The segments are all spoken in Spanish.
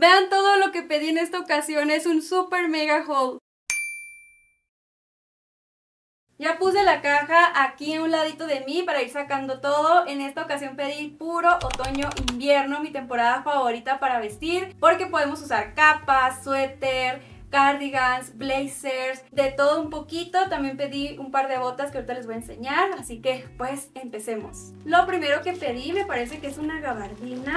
Vean todo lo que pedí en esta ocasión, es un super mega haul. Ya puse la caja aquí a un ladito de mí para ir sacando todo. En esta ocasión pedí puro otoño-invierno, mi temporada favorita para vestir, porque podemos usar capas, suéter, cardigans, blazers, de todo un poquito. También pedí un par de botas que ahorita les voy a enseñar, así que pues empecemos. Lo primero que pedí me parece que es una gabardina.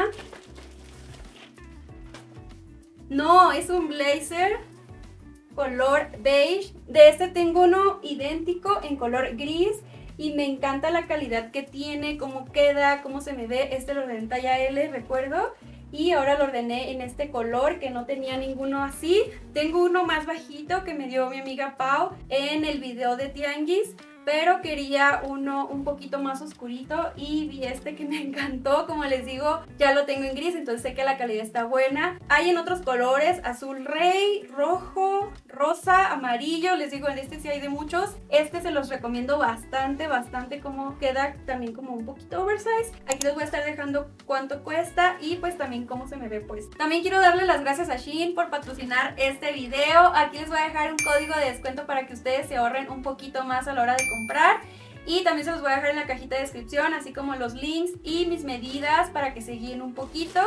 No, es un blazer color beige. De este tengo uno idéntico en color gris y me encanta la calidad que tiene, cómo queda, cómo se me ve. Este lo ordené en talla L, recuerdo, y ahora lo ordené en este color que no tenía ninguno así. Tengo uno más bajito que me dio mi amiga Pau en el video de Tianguis, pero quería uno un poquito más oscurito y vi este que me encantó. Como les digo, ya lo tengo en gris, entonces sé que la calidad está buena. Hay en otros colores, azul rey, rojo, rosa, amarillo. Les digo, en este sí hay de muchos. Este se los recomiendo bastante, como queda también como un poquito oversize. Aquí les voy a estar dejando cuánto cuesta y pues también cómo se me ve pues. También quiero darle las gracias a Shein por patrocinar este video. Aquí les voy a dejar un código de descuento para que ustedes se ahorren un poquito más a la hora de comprar, y también se los voy a dejar en la cajita de descripción, así como los links y mis medidas para que se guíen un poquito.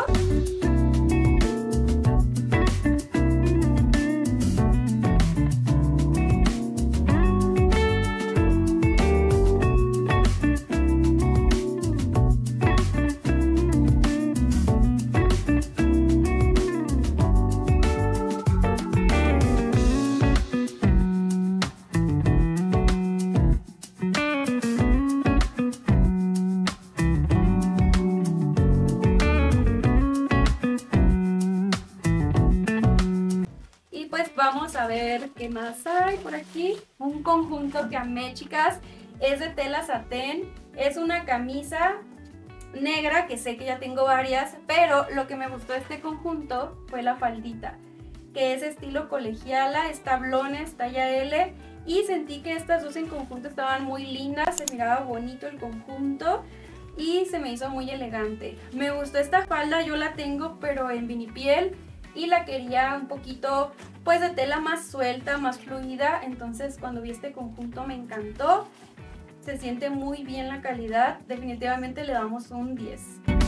Vamos a ver qué más hay por aquí. Un conjunto que amé, chicas, es de tela satén. Es una camisa negra que sé que ya tengo varias, pero lo que me gustó de este conjunto fue la faldita, que es estilo colegiala, es tablones, talla L, y sentí que estas dos en conjunto estaban muy lindas, se miraba bonito el conjunto y se me hizo muy elegante. Me gustó esta falda, yo la tengo pero en vinipiel y la quería un poquito pues de tela más suelta, más fluida, entonces cuando vi este conjunto me encantó. Se siente muy bien la calidad, definitivamente le damos un 10.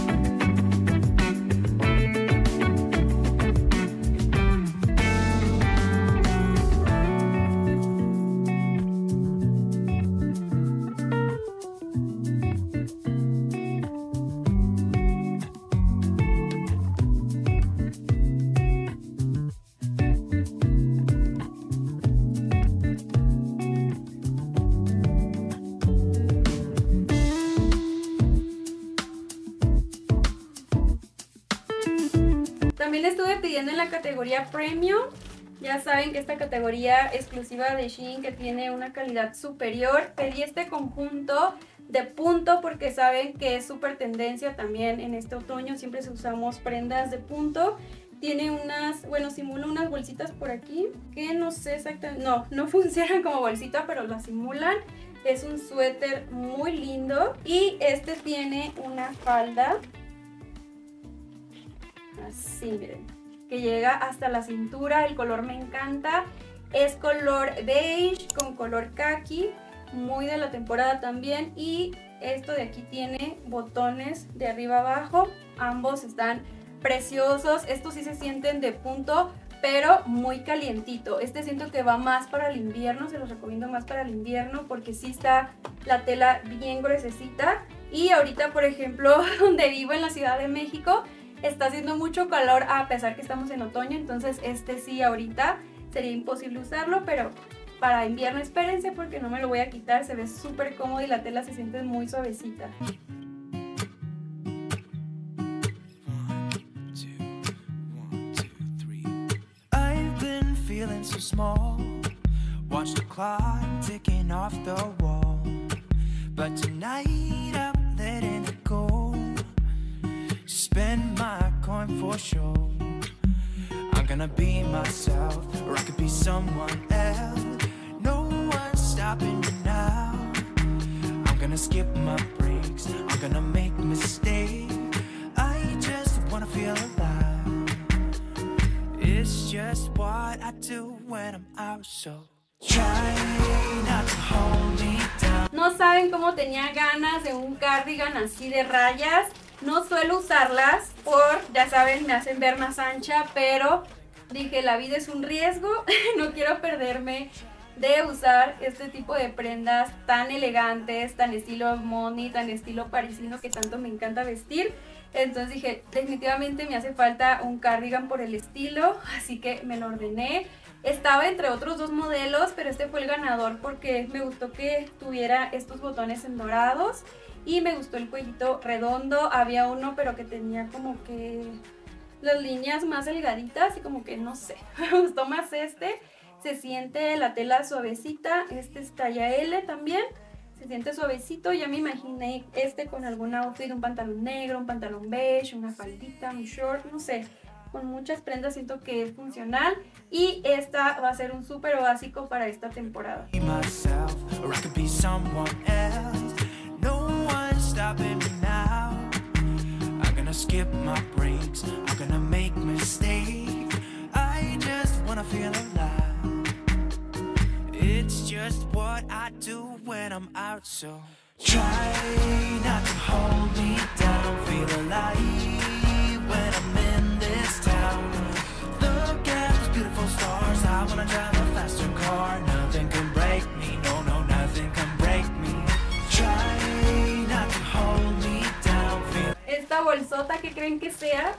También estuve pidiendo en la categoría Premium. Ya saben que esta categoría exclusiva de Shein que tiene una calidad superior. Pedí este conjunto de punto porque saben que es súper tendencia también en este otoño. Siempre usamos prendas de punto. Tiene unas, bueno, simula unas bolsitas por aquí que no sé exactamente, no funcionan como bolsita, pero las simulan. Es un suéter muy lindo y este tiene una falda así, miren, que llega hasta la cintura. El color me encanta, es color beige con color khaki, muy de la temporada también. Y esto de aquí tiene botones de arriba abajo, ambos están preciosos. Estos sí se sienten de punto, pero muy calientito. Este siento que va más para el invierno, se los recomiendo más para el invierno porque sí está la tela bien gruesecita. Y ahorita, por ejemplo, donde vivo en la Ciudad de México, está haciendo mucho calor a pesar que estamos en otoño, entonces este sí ahorita sería imposible usarlo, pero para invierno espérense porque no me lo voy a quitar, se ve súper cómodo y la tela se siente muy suavecita. Spend my coin for sure. I'm gonna be myself, or I could be someone else. No one's stopping me now. I'm gonna skip my breaks, I'm gonna make mistakes. I just wanna feel alive. It's just what I do when I'm out, so try not to hold me down. No saben cómo tenía ganas de un cardigan así de rayas. No suelo usarlas ya saben, me hacen ver más ancha, pero dije, la vida es un riesgo, no quiero perderme de usar este tipo de prendas tan elegantes, tan estilo money, tan estilo parisino que tanto me encanta vestir. Entonces dije, definitivamente me hace falta un cardigan por el estilo, así que me lo ordené. Estaba entre otros dos modelos, pero este fue el ganador porque me gustó que tuviera estos botones en dorados y me gustó el cuellito redondo. Había uno pero que tenía como que las líneas más delgaditas y como que no sé, me gustó más este. Se siente la tela suavecita, este es talla L también, se siente suavecito. Ya me imaginé este con algún outfit, un pantalón negro, un pantalón beige, una faldita, un short, no sé. Con muchas prendas siento que es funcional y esta va a ser un súper básico para esta temporada. It's just what I do when I'm out, so try not to hold me down. Feel alive when I'm in this town. Look at those beautiful stars. I wanna drive a faster car. Nothing can break me, no, no, nothing can break me. Try not to hold me down. Esta bolsota, ¿qué creen que sea?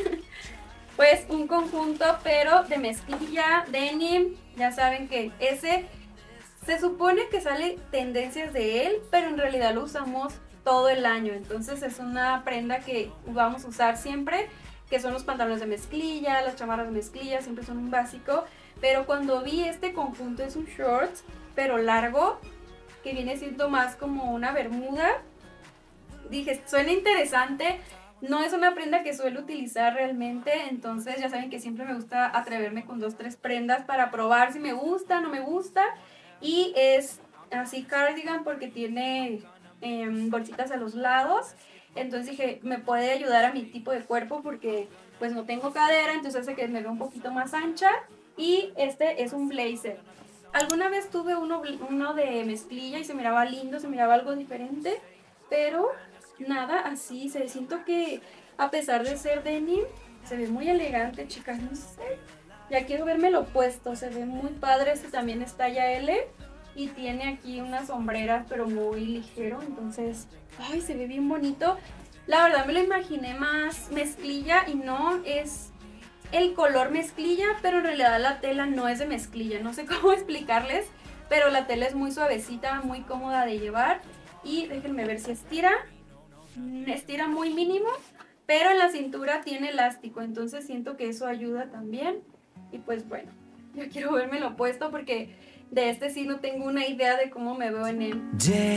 Pues un conjunto pero de mezclilla, denim. Ya saben que ese se supone que sale tendencias de él, pero en realidad lo usamos todo el año. Entonces es una prenda que vamos a usar siempre, que son los pantalones de mezclilla, las chamarras de mezclilla, siempre son un básico. Pero cuando vi este conjunto, es un short, pero largo, que viene siendo más como una bermuda, dije, suena interesante. No es una prenda que suelo utilizar realmente, entonces ya saben que siempre me gusta atreverme con 2 o 3 prendas para probar si me gusta, no me gusta. Y es así cardigan porque tiene bolsitas a los lados, entonces dije, me puede ayudar a mi tipo de cuerpo porque pues no tengo cadera, entonces hace que me vea un poquito más ancha. Y este es un blazer. Alguna vez tuve uno de mezclilla y se miraba lindo, se miraba algo diferente, pero nada así. Siento que a pesar de ser denim, se ve muy elegante, chicas, no sé. Ya quiero verme lo puesto, se ve muy padre. Este también es talla L y tiene aquí unas sombreras, pero muy ligero, entonces, ay, se ve bien bonito. La verdad me lo imaginé más mezclilla y no, es el color mezclilla, pero en realidad la tela no es de mezclilla. No sé cómo explicarles, pero la tela es muy suavecita, muy cómoda de llevar. Y déjenme ver si estira. Estira muy mínimo, pero en la cintura tiene elástico, entonces siento que eso ayuda también. Y pues bueno, yo quiero verme lo puesto porque de este sí no tengo una idea de cómo me veo en él.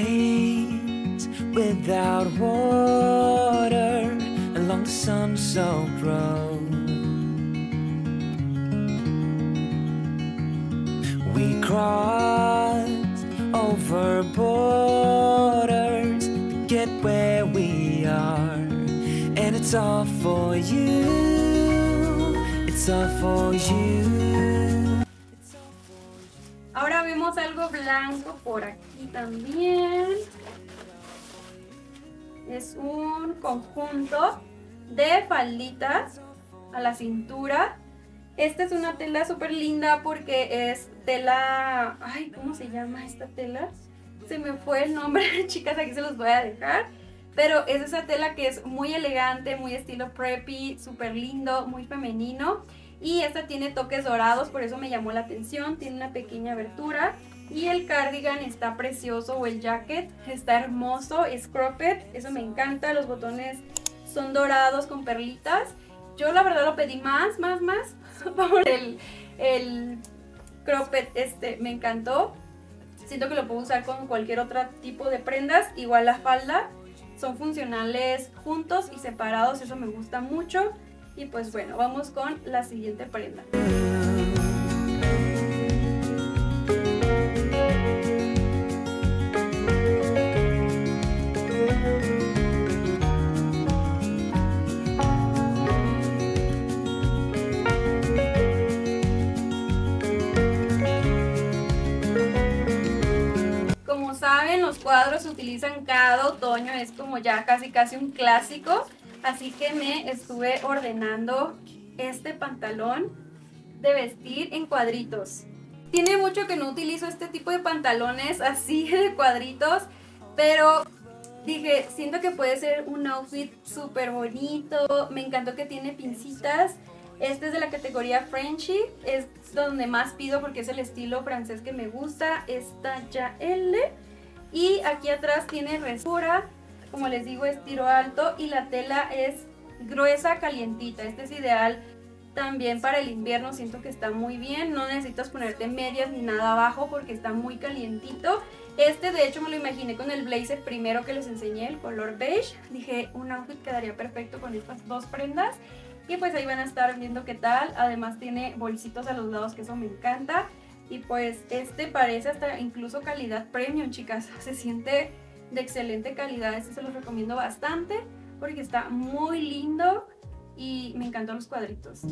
Days without water along the sun-soaked road. We crossed over borders to get where we are, and it's all for you, it's all for you. Ahora vemos algo blanco por aquí también. Es un conjunto de falditas a la cintura. Esta es una tela súper linda porque es tela... Ay, ¿cómo se llama esta tela? Se me fue el nombre, chicas, aquí se los voy a dejar. Pero es esa tela que es muy elegante, muy estilo preppy, súper lindo, muy femenino. Y esta tiene toques dorados, por eso me llamó la atención. Tiene una pequeña abertura. Y el cardigan está precioso, o el jacket está hermoso, es cropped, eso me encanta. Los botones son dorados con perlitas. Yo la verdad lo pedí más por el cropped, me encantó. Siento que lo puedo usar con cualquier otro tipo de prendas. Igual la falda, son funcionales juntos y separados, eso me gusta mucho. Y pues bueno, vamos con la siguiente prenda. cuadros se utilizan cada otoño, es como ya casi un clásico. Así que me estuve ordenando este pantalón de vestir en cuadritos. Tiene mucho que no utilizo este tipo de pantalones así de cuadritos, pero dije, siento que puede ser un outfit súper bonito. Me encantó que tiene pincitas. Este es de la categoría Frenchy, es donde más pido porque es el estilo francés que me gusta. Es talla L. Y aquí atrás tiene resura, como les digo es tiro alto y la tela es gruesa, calientita. Este es ideal también para el invierno, siento que está muy bien. No necesitas ponerte medias ni nada abajo porque está muy calientito. Este de hecho me lo imaginé con el blazer primero que les enseñé, el color beige. Dije, un outfit quedaría perfecto con estas dos prendas. Y pues ahí van a estar viendo qué tal. Además tiene bolsitos a los lados, que eso me encanta. Y pues este parece hasta incluso calidad premium, chicas. Se siente de excelente calidad. Este se los recomiendo bastante porque está muy lindo y me encantan los cuadritos.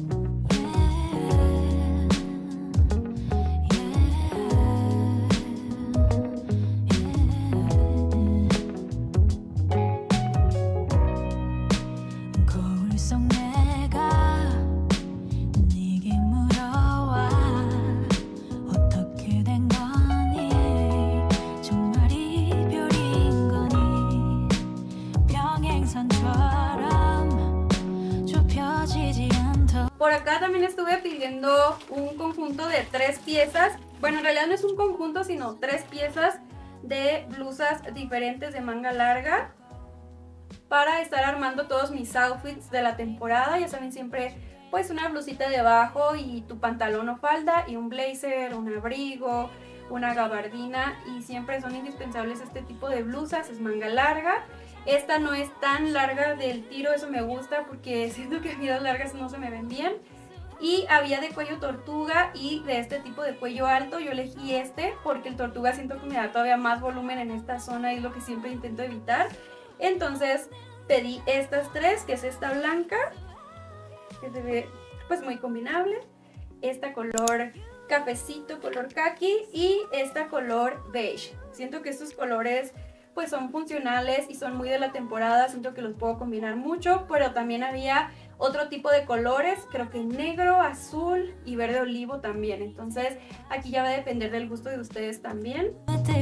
Por acá también estuve pidiendo un conjunto de 3 piezas. Bueno, en realidad no es un conjunto, sino 3 piezas de blusas diferentes de manga larga para estar armando todos mis outfits de la temporada. Ya saben, siempre pues una blusita debajo y tu pantalón o falda y un blazer, un abrigo, una gabardina, y siempre son indispensables este tipo de blusas. Es manga larga. Esta no es tan larga del tiro, eso me gusta porque siento que medidas largas no se me ven bien. Y había de cuello tortuga y de este tipo de cuello alto. Yo elegí este porque el tortuga siento que me da todavía más volumen en esta zona y es lo que siempre intento evitar. Entonces pedí estas 3, que es esta blanca, que se ve pues muy combinable, esta color cafecito, color kaki, y esta color beige. Siento que estos colores pues son funcionales y son muy de la temporada, siento que los puedo combinar mucho, pero también había otro tipo de colores, creo que negro, azul y verde olivo también. Entonces aquí ya va a depender del gusto de ustedes también.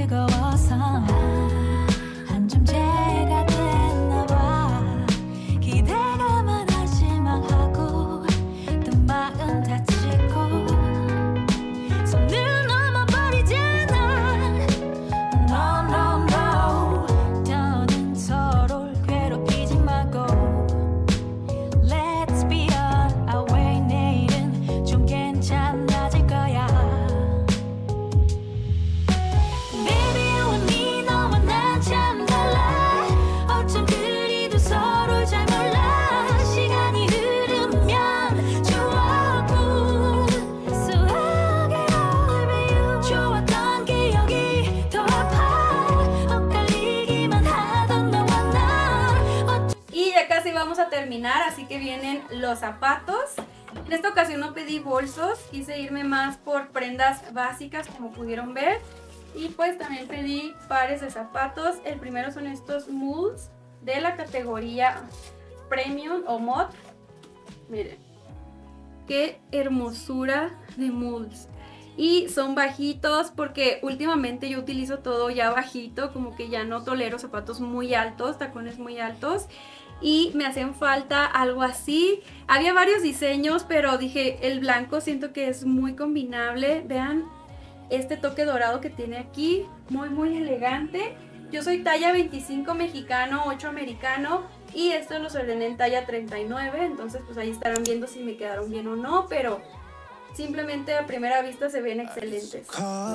Vamos a terminar, así que vienen los zapatos. En esta ocasión no pedí bolsos, quise irme más por prendas básicas, como pudieron ver, y pues también pedí pares de zapatos. El primero son estos mules de la categoría premium o mod. Miren qué hermosura de mules, y son bajitos porque últimamente yo utilizo todo ya bajito, como que ya no tolero zapatos muy altos, tacones muy altos, y me hacen falta algo así. Había varios diseños, pero dije el blanco siento que es muy combinable. Vean este toque dorado que tiene aquí, muy elegante. Yo soy talla 25 mexicano, 8 americano, y estos los ordené en talla 39, entonces pues ahí estarán viendo si me quedaron bien o no, pero simplemente a primera vista se ven excelentes.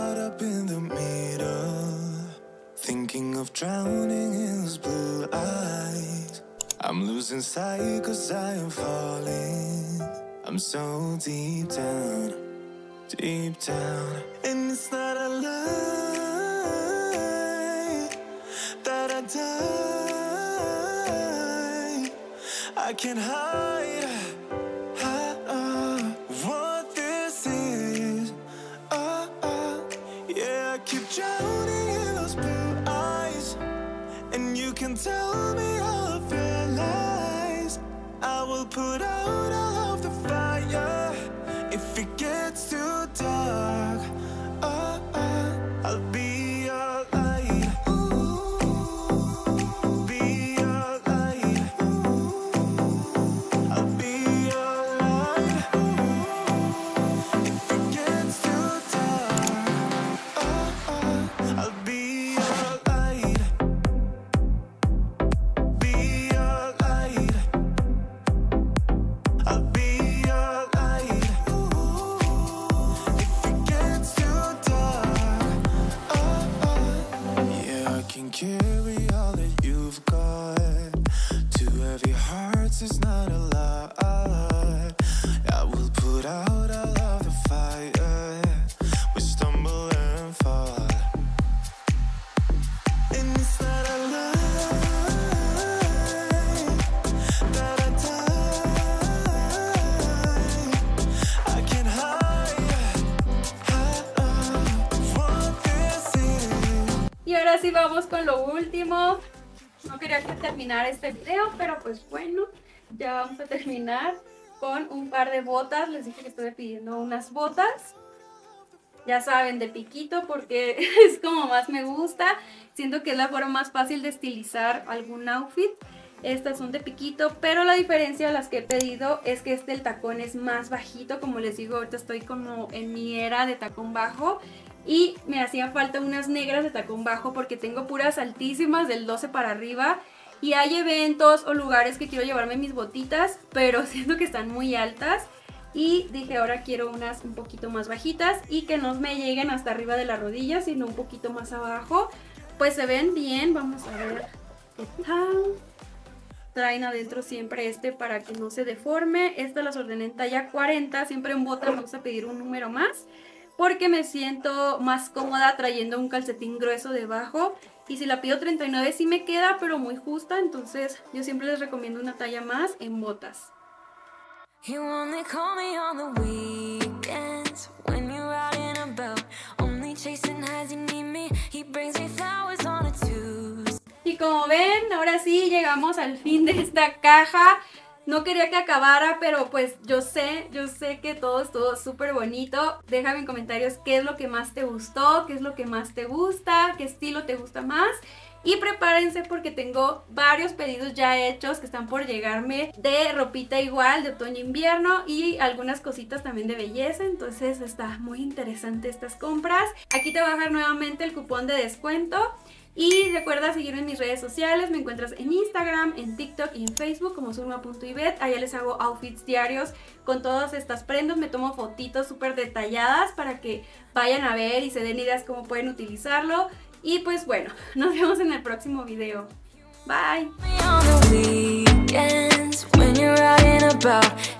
I'm losing sight 'cause I am falling. I'm so deep down, and it's not a lie that I die. I can't hide what this is. Yeah, I keep drowning in those blue eyes. If it gets too dark, I'll be your light. Be your light. I'll be your light. If it gets too dark, I'll be your light. Be your light. I'll be your light. If it gets too dark, yeah, I can carry all that you've got. Two heavy hearts is not a lot. I will put out all of the fire. We stumble and fall, and it's not a lie that I die. I can hide what this is. Y ahora sí vamos con lo último. No quería que terminara este video, pero pues bueno, ya vamos a terminar con un par de botas. Les dije que estuve pidiendo unas botas. Ya saben, de piquito, porque es como más me gusta. Siento que es la forma más fácil de estilizar algún outfit. Estas son de piquito, pero la diferencia de las que he pedido es que el tacón es más bajito. Como les digo, ahorita estoy como en mi era de tacón bajo. Y me hacían falta unas negras de tacón bajo porque tengo puras altísimas del 12 para arriba. Y hay eventos o lugares que quiero llevarme mis botitas, pero siento que están muy altas. Y dije, ahora quiero unas un poquito más bajitas y que no me lleguen hasta arriba de la rodilla, sino un poquito más abajo. Pues se ven bien, vamos a ver qué tal. Traen adentro siempre para que no se deforme. Estas las ordené en talla 40, siempre en botas me gusta pedir un número más, porque me siento más cómoda trayendo un calcetín grueso debajo. Y si la pido 39 sí me queda, pero muy justa, entonces yo siempre les recomiendo una talla más en botas. You only call me on the weekends when you're out and about, only chasing highs, you need me, he brings me flowers on a Tuesday. Y como ven, ahora sí llegamos al fin de esta caja. No quería que acabara, pero pues yo sé que todo estuvo súper bonito. Déjame en comentarios qué es lo que más te gustó, qué es lo que más te gusta, qué estilo te gusta más. Y prepárense porque tengo varios pedidos ya hechos que están por llegarme de ropita igual, de otoño-invierno y algunas cositas también de belleza. Entonces está muy interesante estas compras. Aquí te voy a dejar nuevamente el cupón de descuento. Y recuerda seguirme en mis redes sociales, me encuentras en Instagram, en TikTok y en Facebook como Zulma.ivette. Allá les hago outfits diarios con todas estas prendas, me tomo fotitos súper detalladas para que vayan a ver y se den ideas cómo pueden utilizarlo. Y pues bueno, nos vemos en el próximo video. Bye.